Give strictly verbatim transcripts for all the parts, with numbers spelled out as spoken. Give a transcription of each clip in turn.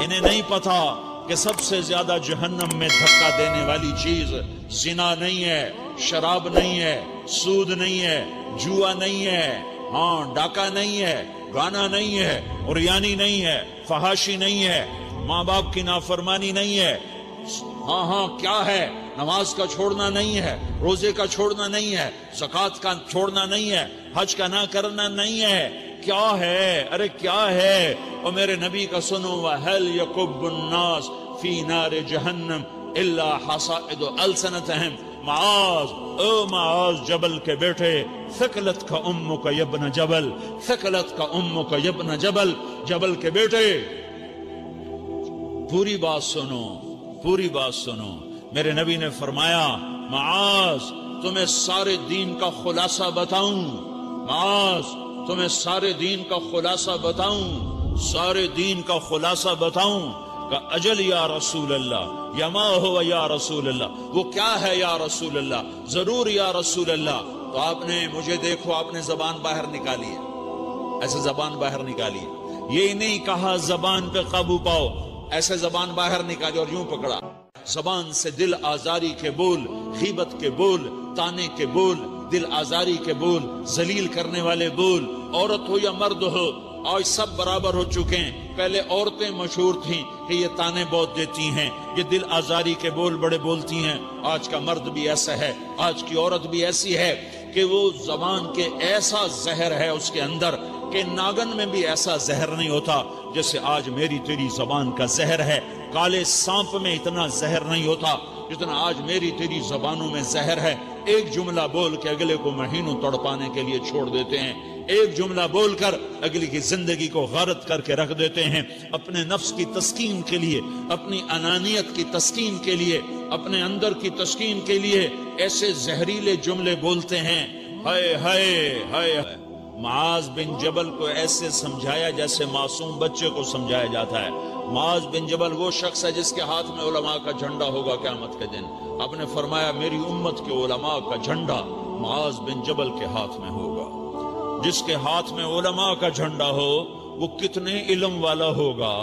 انہیں نہیں پتا کہ سب سے زیادہ جہنم میں دھکا دینے والی چیز زنا نہیں ہے، شراب نہیں ہے، سود نہیں ہے، جوا نہیں ہے، ہاں ڈاکہ نہیں ہے، گانا نہیں ہے، عریانی نہیں ہے، فحاشی نہیں ہے، ماں باپ کی نافرمانی نہیں ہے، ہاں ہاں کیا ہے، نماز کا چھوڑنا نہیں ہے، روزے کا چھوڑنا نہیں ہے، زکوٰۃ کا چھوڑنا نہیں ہے، حج کا نہ کرنا نہیں ہے، کیا ہے؟ ارے کیا ہے؟ اور میرے نبی کا سنو، وَهَلْ يَكُبُّ النَّاسِ فِي نَارِ جَهَنَّمْ إِلَّا حَصَائِدُ أَلْسَنَتِهِمْ معاذ، او معاذ جبل کے بیٹے، ثقلت کا امک یبن جبل، ثقلت کا امک یبن جبل، جبل کے بیٹے پوری بات سنو، پوری بات سنو۔ میرے نبی نے فرمایا، معاذ تمہیں سارے دین کا خلاصہ بتاؤں، معاذ تمہیں سارے دین کا خلاصہ بتاؤں، سارے دین کا خلاصہ بتاؤں کہ اجل یا رسول اللہ، یا ما ہو یا رسول اللہ، وہ کیا ہے یا رسول اللہ، ضرور یا رسول اللہ۔ تو آپ نے مجھے دیکھو، آپ نے زبان باہر نکالی ہے، ایسے زبان باہر نکالی ہے، یہ نہیں کہا زبان پہ قابو پاؤ، ایسے زبان باہر نکالی اور یوں پکڑا۔ زبان سے دل آزاری کے بول، غیبت کے بول، تانے کے بول، دل آزاری کے بول، ذلیل کرنے والے بول، عورت ہو یا مرد ہو، آج سب برابر ہو چکے ہیں۔ پہلے عورتیں مشہور تھیں کہ یہ تانے بہت دیتی ہیں، یہ دل آزاری کے بول بڑے بولتی ہیں، آج کا مرد بھی ایسا ہے، آج کی عورت بھی ایسی ہے کہ وہ زبان کے ایسا زہر ہے اس کے اندر کہ ناگن میں بھی ایسا زہر نہیں ہوتا جیسے آج میری تیری زبان کا زہر ہے۔ کالے سانپ میں اتنا زہر نہیں ہوتا جتنا آج میری تیری زبانوں میں زہر ہے۔ ایک جملہ بول کے اگلے کو مہینوں تڑپانے کے لیے چھوڑ دیتے ہیں، ایک جملہ بول کر اگلی کی زندگی کو غارت کر کے رکھ دیتے ہیں، اپنے نفس کی تسکین کے لیے، اپنی انانیت کی تسکین کے لیے، اپنے اندر کی تسکین کے لیے ایسے زہریلے جملے بولتے ہیں۔ ہائے ہائے ہائے۔ معاذ بن جبل کو ایسے سمجھایا جیسے معصوم بچے کو سمجھایا جاتا ہے۔ معاذ بن جبل وہ شخص ہے جس کے ہاتھ میں علماء کا جھنڈا ہوگا قیامت کے دن۔ آپ نے فرمایا میری امت کے علماء کا جھنڈا معاذ بن جبل کے ہاتھ میں ہوگا۔ جس کے ہاتھ میں علماء کا جھنڈا ہو وہ کتنے علم والا ہوگا،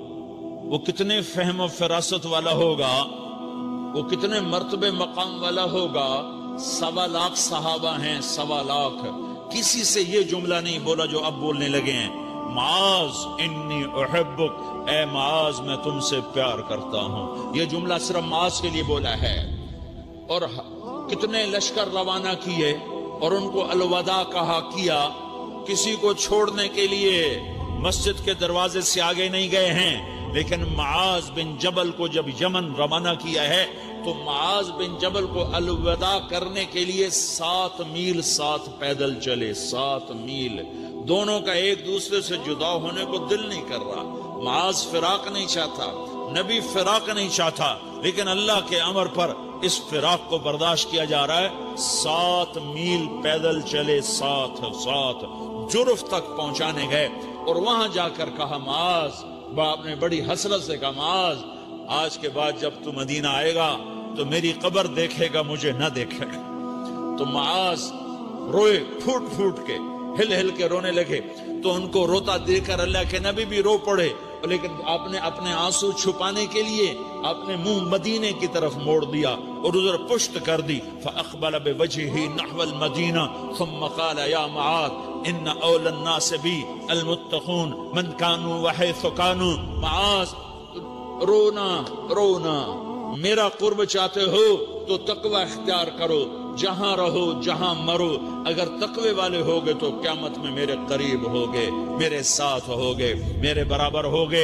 وہ کتنے فہم و فراست والا ہوگا، وہ کتنے مرتبے مقام والا ہوگا۔ سوا لاکھ صحابہ ہیں، سوا لاکھ، کسی سے یہ جملہ نہیں بولا جو اب بولنے لگے ہیں، معاذ انی احبک، اے معاذ میں تم سے پیار کرتا ہوں۔ یہ جملہ صرف معاذ کے لیے بولا ہے، اور کتنے لشکر روانہ کیے اور ان کو الوداع کہا کیا، کسی کو چھوڑنے کے لیے مسجد کے دروازے سے آگے نہیں گئے ہیں، لیکن معاذ بن جبل کو جب یمن روانہ کیا ہے تو معاذ بن جبل کو الوداع کرنے کے لیے سات میل ساتھ پیدل چلے، سات میل۔ دونوں کا ایک دوسرے سے جدا ہونے کو دل نہیں کر رہا، معاذ فراق نہیں چاہتا، نبی فراق نہیں چاہتا، لیکن اللہ کے امر پر اس فراق کو برداشت کیا جا رہا ہے۔ سات میل پیدل چلے، ساتھ ساتھ جرف تک پہنچانے گئے، اور وہاں جا کر کہا معاذ، باپ نے بڑی حسرت سے کہا معاذ آج کے بعد جب تو مدینہ آئے گا تو میری قبر دیکھے گا، مجھے نہ دیکھے گا۔ تو معاذ روئے، پھوٹ پھوٹ کے، ہل ہل کے رونے لگے۔ تو ان کو روتا دیکھ کر اللہ کے نبی بھی رو پڑے، لیکن آپ نے اپنے آنسو چھپانے کے لیے اپنے منہ مدینے کی طرف موڑ دیا اور ادھر پشت کر دی۔ فَأَقْبَلَ بِوَجْهِهِ نَحْوَ الْمَدِينَةِ ثُمَّ قَالَ يَا مُعَاذ إِنَّ أَوْلَى النَّاسِ بِي الْمُتَّقُونَ مَنْ كَانُوا وَحَيْثُ كَانُوا۔ معاذ رونا رونا، میرا قرب چاہتے ہو تو تقوی اختیار کرو، جہاں رہو جہاں مرو، اگر تقوی والے ہوگے تو قیامت میں میرے قریب ہوگے، میرے ساتھ ہوگے، میرے برابر ہوگے۔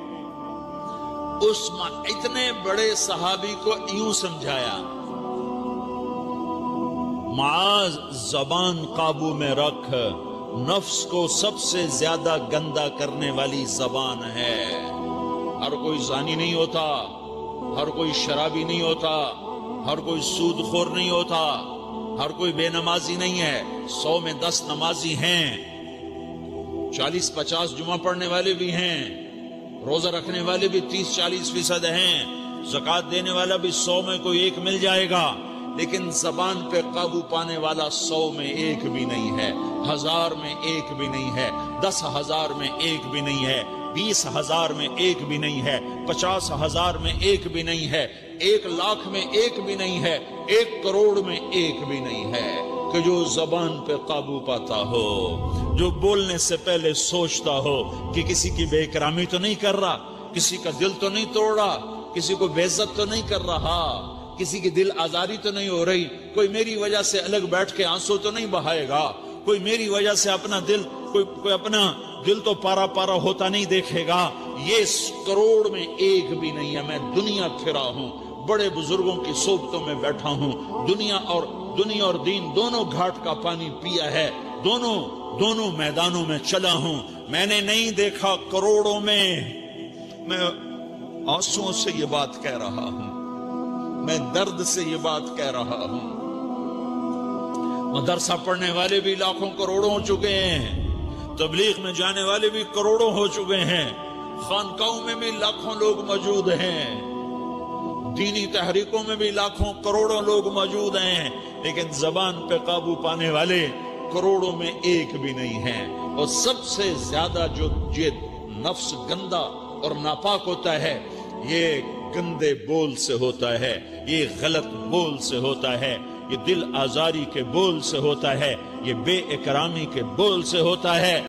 اس اتنے بڑے صحابی کو یوں سمجھایا، معاذ زبان قابو میں رکھ، نفس کو سب سے زیادہ گندا کرنے والی زبان ہے۔ ہر کوئی زانی نہیں ہوتا، ہر کوئی شرابی نہیں ہوتا، ہر کوئی سود خور نہیں ہوتا، ہر کوئی بے نمازی نہیں ہے۔ سو میں دس نمازی ہیں، چالیس پچاس جمعہ پڑھنے والے بھی ہیں، روزہ رکھنے والے بھی تیس چالیس فیصد ہیں، زکوٰۃ دینے والا بھی سو میں کوئی ایک مل جائے گا، لیکن زبان پہ قابو پانے والا سو میں ایک بھی نہیں ہے، ہزار میں ایک بھی نہیں ہے، دس ہزار میں ایک بھی نہیں ہے۔ بیس ہزار میں ایک بھی نہیں ہے، پچاس ہزار میں ایک بھی نہیں ہے، ایک لاکھ میں ایک بھی نہیں ہے، ایک کروڑ میں ایک بھی نہیں ہے کہ جو زبان پہ قابو پاتا ہو، جو بولنے سے پہلے سوچتا ہو کہ کسی کی بے اکرامی تو نہیں کر رہا، کسی کا دل تو نہیں توڑ رہا، کسی کو بے عزت تو نہیں کر رہا، کسی کی دل آزاری تو نہیں ہو رہی، کوئی میری وجہ سے الگ بیٹھ کے آنسو تو نہیں بہائے گا، کوئی میری وجہ سے اپنا دل کوئی, کوئی اپنا دل تو پارا پارا ہوتا نہیں دیکھے گا۔ یہ کروڑ میں ایک بھی نہیں ہے۔ میں دنیا پھرا ہوں، بڑے بزرگوں کی صحبتوں میں بیٹھا ہوں، دنیا اور دنیا اور دین دونوں گھاٹ کا پانی پیا ہے، دونوں دونوں میدانوں میں چلا ہوں، میں نے نہیں دیکھا کروڑوں میں۔ میں آنسوؤں سے یہ بات کہہ رہا ہوں، میں درد سے یہ بات کہہ رہا ہوں۔ مدرسہ پڑھنے والے بھی لاکھوں کروڑوں ہو چکے ہیں، تبلیغ میں جانے والے بھی کروڑوں ہو چکے ہیں، خانقاہوں میں بھی لاکھوں لوگ موجود ہیں، دینی تحریکوں میں بھی لاکھوں کروڑوں لوگ موجود ہیں، لیکن زبان پہ قابو پانے والے کروڑوں میں ایک بھی نہیں ہیں۔ اور سب سے زیادہ جو یہ نفس گندا اور ناپاک ہوتا ہے، یہ گندے بول سے ہوتا ہے، یہ غلط بول سے ہوتا ہے، یہ دل آزاری کے بول سے ہوتا ہے، یہ بے اکرامی کے بول سے ہوتا ہے۔